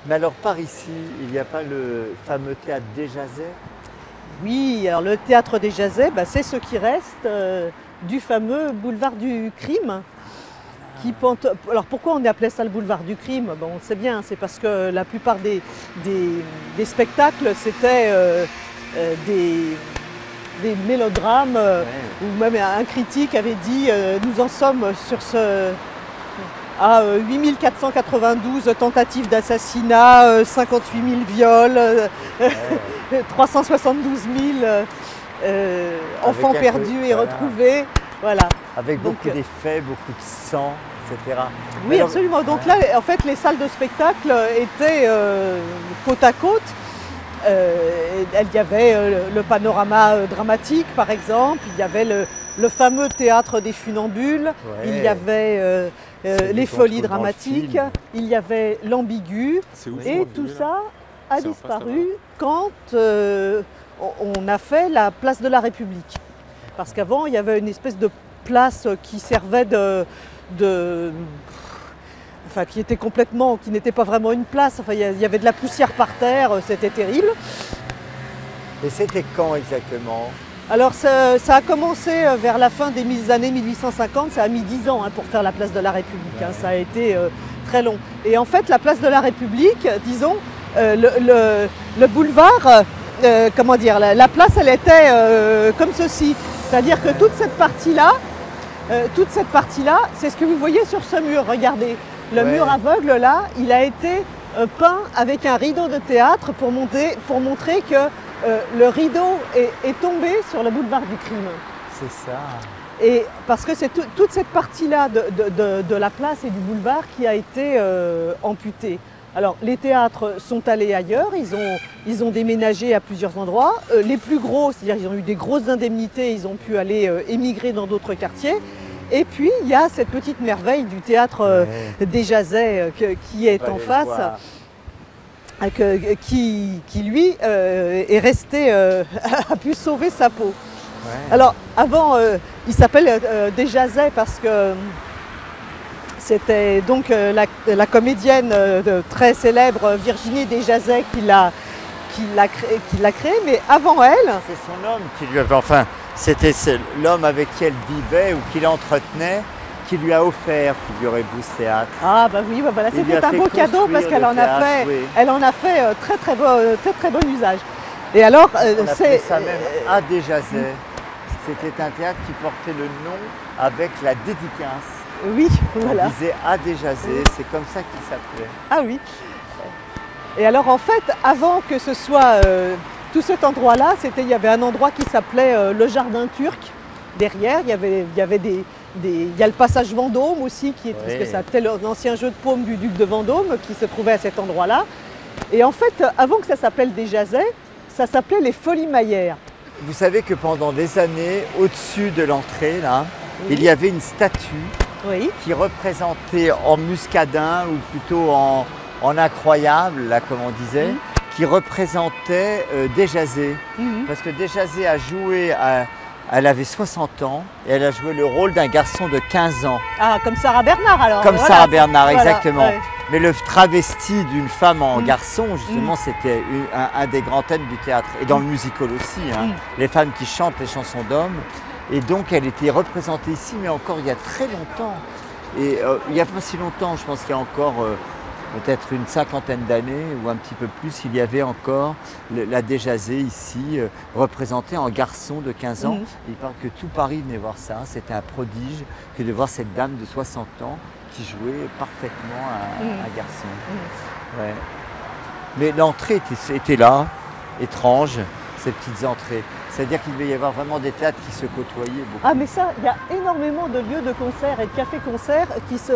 Mais alors par ici, il n'y a pas le fameux théâtre des Jazets? Oui, alors le théâtre des Jazets, bah, c'est ce qui reste du fameux boulevard du crime. Alors pourquoi on appelait ça le boulevard du crime? Bon, on sait bien, c'est parce que la plupart des spectacles, c'était des mélodrames, ou même un critique avait dit nous en sommes sur ce... à 8492 tentatives d'assassinat, 58 000 viols, 372 000 enfants perdus et retrouvés. Voilà. Avec beaucoup d'effets, beaucoup de sang, etc. Oui, alors, absolument. Donc là, en fait, les salles de spectacle étaient côte à côte. Il y avait le panorama dramatique, par exemple. Il y avait le fameux théâtre des funambules. Il y avait les folies dramatiques. Il y avait l'ambigu. Et tout ça a disparu quand on a fait la place de la République. Parce qu'avant, il y avait une espèce de place qui servait enfin, qui était complètement, qui n'était pas vraiment une place. Enfin, il y avait de la poussière par terre, c'était terrible. Et c'était quand exactement? Alors ça a commencé vers la fin des années 1850, ça a mis 10 ans pour faire la place de la République, ça a été très long. Et en fait la place de la République, disons, le boulevard, comment dire, la place elle était comme ceci, c'est-à-dire que toute cette partie-là, c'est ce que vous voyez sur ce mur, regardez. Le mur aveugle là, il a été peint avec un rideau de théâtre pour montrer que le rideau est tombé sur le boulevard du crime. C'est ça. Et parce que c'est toute cette partie-là de la place et du boulevard qui a été amputée. Alors les théâtres sont allés ailleurs, ils ont déménagé à plusieurs endroits. Les plus gros, c'est-à-dire ils ont eu des grosses indemnités, ils ont pu aller émigrer dans d'autres quartiers. Et puis il y a cette petite merveille du théâtre des Jazets qui est en face. Qui lui est resté, a pu sauver sa peau. Alors avant, il s'appelle des Jazets parce que c'était donc la comédienne très célèbre Virginie Desjazets qui l'a créé, mais avant elle... C'est son homme qui lui avait, enfin, c'était l'homme avec qui elle vivait ou qui l'entretenait, qui lui a offert Figurez-vous ce théâtre. Ah bah oui, bah voilà, c'était un beau cadeau parce qu'elle en a fait très bon usage. Et alors, on appelait ça même à des Jazets. C'était un théâtre qui portait le nom avec la dédicace. Oui, voilà. On disait à des Jazets, c'est comme ça qu'il s'appelait. Ah oui. Et alors en fait, avant que ce soit tout cet endroit-là, il y avait un endroit qui s'appelait le Jardin Turc. Derrière, il y a le passage Vendôme aussi, parce que c'était l'ancien jeu de paume du duc de Vendôme qui se trouvait à cet endroit-là. Et en fait, avant que ça s'appelle des Jazets, ça s'appelait les Folies Maillères. Vous savez que pendant des années, au-dessus de l'entrée, là, il y avait une statue qui représentait en muscadin, ou plutôt en incroyable, là, comme on disait, qui représentait Desjazets. Parce que Desjazets a joué elle avait 60 ans et elle a joué le rôle d'un garçon de 15 ans. Ah, comme Sarah Bernard alors. Comme Sarah Bernard, exactement. Voilà, Mais le travesti d'une femme en garçon, justement, c'était un des grands thèmes du théâtre. Et dans le musical aussi, les femmes qui chantent les chansons d'hommes. Et donc, elle était représentée ici, mais encore il y a très longtemps. Et il n'y a pas si longtemps, je pense qu'il y a encore peut-être une cinquantaine d'années ou un petit peu plus, il y avait encore la Desjazets ici, représentée en garçon de 15 ans. Il paraît que tout Paris venait voir ça. C'était un prodige que de voir cette dame de 60 ans qui jouait parfaitement un garçon. Ouais. Mais l'entrée était là, étrange, ces petites entrées. C'est-à-dire qu'il devait y avoir vraiment des théâtres qui se côtoyaient beaucoup. Ah mais ça, il y a énormément de lieux de concert et de cafés-concerts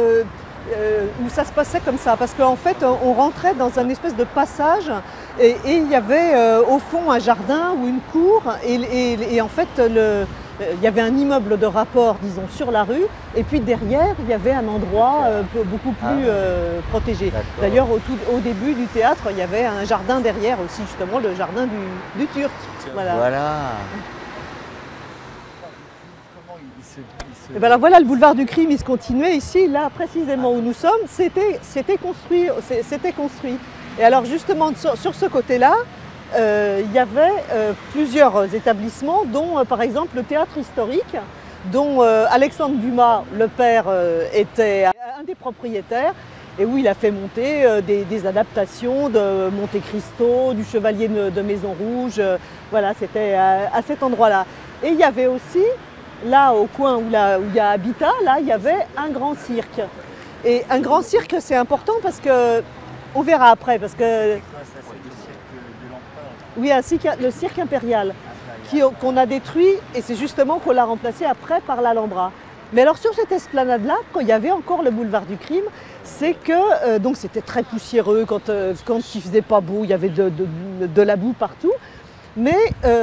où ça se passait comme ça. Parce qu'en fait, on rentrait dans un espèce de passage et il y avait au fond un jardin ou une cour et en fait, il y avait un immeuble de rapport, disons, sur la rue, et puis derrière, il y avait un endroit beaucoup plus protégé. D'ailleurs, au début du théâtre, il y avait un jardin derrière aussi, justement, le jardin du Turc. Voilà. Et ben alors voilà, le boulevard du crime, il se continuait ici, là, précisément où nous sommes, c'était construit. Et alors justement, sur ce côté-là, il y avait plusieurs établissements, dont par exemple le théâtre historique, dont Alexandre Dumas, le père, était un des propriétaires, et où il a fait monter des adaptations de Monte Cristo, du Chevalier de Maison Rouge, voilà, c'était à cet endroit-là. Et il y avait aussi, là au coin où il y a Habitat, là il y avait un grand cirque. Et un grand cirque, c'est important parce que, on verra après, parce que... C'est quoi ça? C'est le cirque de l'empereur? Oui, le cirque impérial, qu'on a détruit, et c'est justement qu'on l'a remplacé après par l'Alhambra. Mais alors sur cette esplanade-là, quand il y avait encore le boulevard du Crime, c'est que donc c'était très poussiéreux, quand il faisait pas beau, il y avait de la boue partout. Mais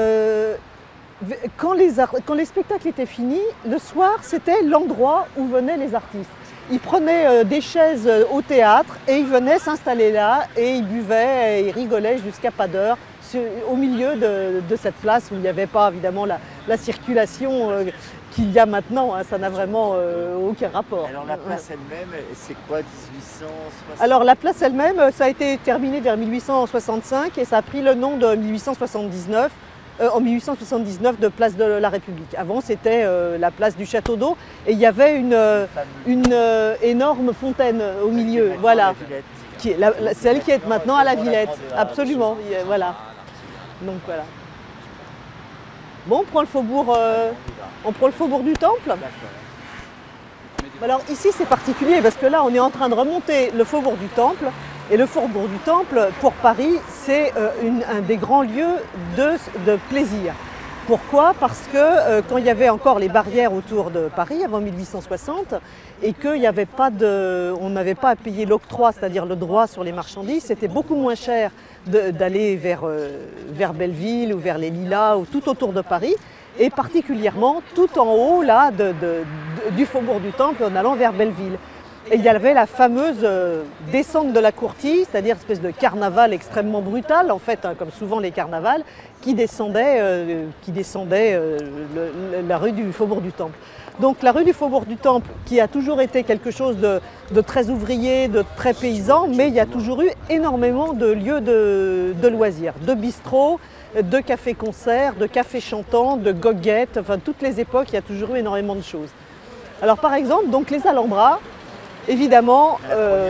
quand les spectacles étaient finis, le soir, c'était l'endroit où venaient les artistes. Ils prenaient des chaises au théâtre et ils venaient s'installer là et ils buvaient et ils rigolaient jusqu'à pas d'heure au milieu de cette place où il n'y avait pas évidemment la circulation qu'il y a maintenant, hein, ça n'a vraiment aucun rapport. Alors la place elle-même, c'est quoi, 1860? Alors la place elle-même, ça a été terminé vers 1865 et ça a pris le nom de 1879. En 1879 de place de la République. Avant, c'était la place du Château d'Eau et il y avait une énorme fontaine au milieu, voilà, celle qui est maintenant à la Villette, absolument, voilà. Donc voilà. Bon, on prend le faubourg du Temple. Alors ici, c'est particulier parce que là, on est en train de remonter le faubourg du Temple. Et le faubourg du Temple, pour Paris, c'est un des grands lieux de plaisir. Pourquoi? Parce que quand il y avait encore les barrières autour de Paris, avant 1860, et qu'on n'avait pas à payer l'octroi, c'est-à-dire le droit sur les marchandises, c'était beaucoup moins cher d'aller vers Belleville ou vers les Lilas ou tout autour de Paris, et particulièrement tout en haut là, du faubourg du Temple en allant vers Belleville. Et il y avait la fameuse descente de la Courtille, c'est-à-dire une espèce de carnaval extrêmement brutal, en fait, hein, comme souvent les carnavals, qui descendait la rue du Faubourg du Temple. Donc la rue du Faubourg du Temple, qui a toujours été quelque chose de très ouvrier, de très paysan, mais il y a toujours eu énormément de lieux de loisirs, de bistrots, de cafés-concerts, de cafés chantants, de goguettes, enfin toutes les époques, il y a toujours eu énormément de choses. Alors par exemple, donc les Alhambras, évidemment,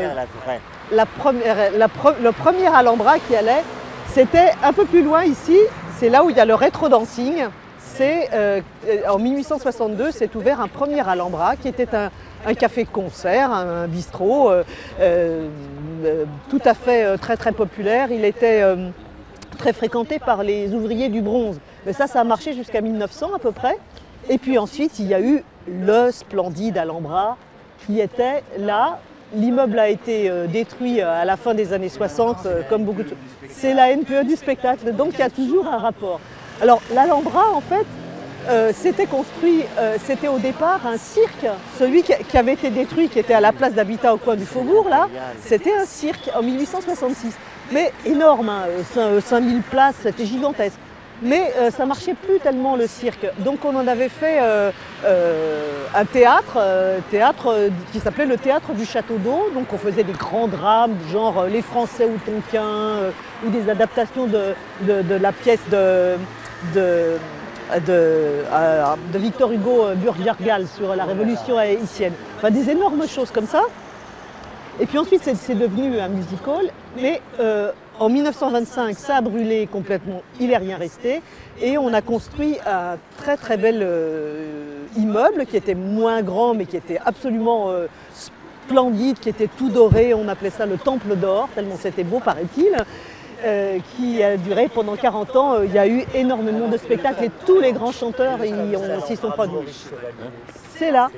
le premier Alhambra qui allait, c'était un peu plus loin ici, c'est là où il y a le rétro-dancing. En 1862, s'est ouvert un premier Alhambra qui était un café-concert, un bistrot tout à fait très très populaire. Il était très fréquenté par les ouvriers du bronze. Mais ça a marché jusqu'à 1900 à peu près. Et puis ensuite, il y a eu le splendide Alhambra qui était là. L'immeuble a été détruit à la fin des années 60, comme beaucoup de choses. C'est la NPE du spectacle, donc il y a toujours un rapport. Alors l'Alhambra, en fait, c'était construit, c'était au départ un cirque. Celui qui avait été détruit, qui était à la place d'Habitat au coin du Faubourg, là, c'était un cirque en 1866. Mais énorme, hein, 5000 places, c'était gigantesque. Mais ça ne marchait plus tellement le cirque. Donc on en avait fait un théâtre qui s'appelait le Théâtre du Château d'Eau. Donc on faisait des grands drames, genre Les Français ou Tonquin, ou des adaptations de la pièce de Victor Hugo Burgergal sur la Révolution haïtienne. Enfin des énormes choses comme ça. Et puis ensuite c'est devenu un music-hall. Mais en 1925, ça a brûlé complètement, il n'est rien resté. Et on a construit un très très bel immeuble qui était moins grand mais qui était absolument splendide, qui était tout doré. On appelait ça le Temple d'Or, tellement c'était beau paraît-il. Qui a duré pendant 40 ans. Il y a eu énormément de spectacles et tous les grands chanteurs s'y sont produits. C'est là.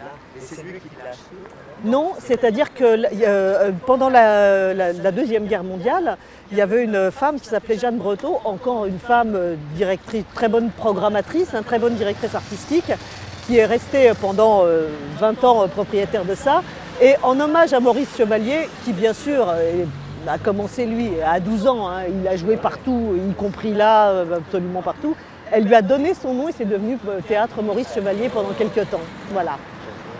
Non, c'est-à-dire que pendant la Deuxième Guerre mondiale, il y avait une femme qui s'appelait Jeanne Breteau, encore une femme directrice, très bonne programmatrice, très bonne directrice artistique, qui est restée pendant 20 ans propriétaire de ça. Et en hommage à Maurice Chevalier, qui bien sûr a commencé lui à 12 ans, hein, il a joué partout, y compris là, absolument partout. Elle lui a donné son nom et c'est devenu Théâtre Maurice Chevalier pendant quelques temps. Voilà.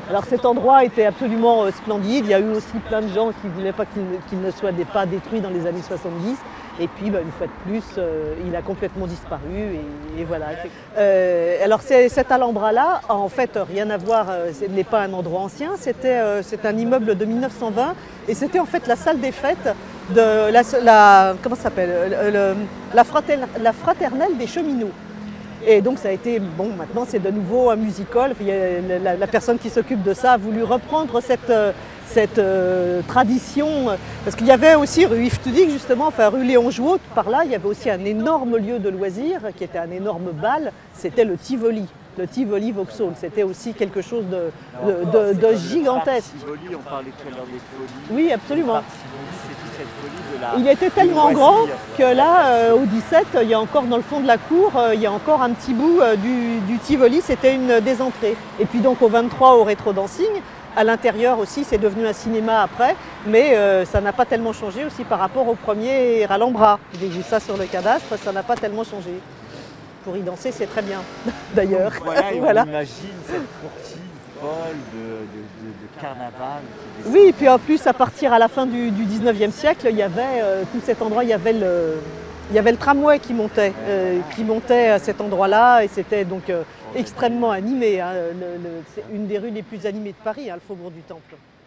Alors cet endroit était absolument splendide. Il y a eu aussi plein de gens qui ne voulaient pas qu'il ne soit pas détruit dans les années 70. Et puis, une fois de plus, il a complètement disparu et voilà. Alors cette Alhambra-là, en fait, rien à voir, ce n'est pas un endroit ancien, c'est un immeuble de 1920 et c'était en fait la salle des fêtes de comment ça s'appelle, la fraternelle des cheminots. Et donc ça a été, bon, maintenant c'est de nouveau un music-hall. La personne qui s'occupe de ça a voulu reprendre cette tradition, parce qu'il y avait aussi rue Yves Tudig justement, enfin rue Léon Jouot, par là, il y avait aussi un énorme lieu de loisirs qui était un énorme bal, c'était le Tivoli. Le Tivoli Vauxhall, c'était aussi quelque chose de gigantesque. Tivoli, on parlait tout à l'heure des folies. Oui, absolument. C'est toute cette folie de la... Il était tellement grand que là, au 17, il y a encore dans le fond de la cour, il y a encore un petit bout du Tivoli, c'était une des entrées. Et puis donc au 23, au Rétro Dancing, à l'intérieur aussi, c'est devenu un cinéma après, mais ça n'a pas tellement changé aussi par rapport au premier Alhambra. J'ai vu ça sur le cadastre, ça n'a pas tellement changé. Pour y danser, c'est très bien, d'ailleurs. Voilà, et voilà. On imagine cette courtine folle de carnaval. Oui, et puis en plus, à partir à la fin du 19e siècle, il y avait tout cet endroit, il y avait le tramway qui montait à cet endroit-là, et c'était donc extrêmement animé. Hein. C'est une des rues les plus animées de Paris, hein, le Faubourg du Temple.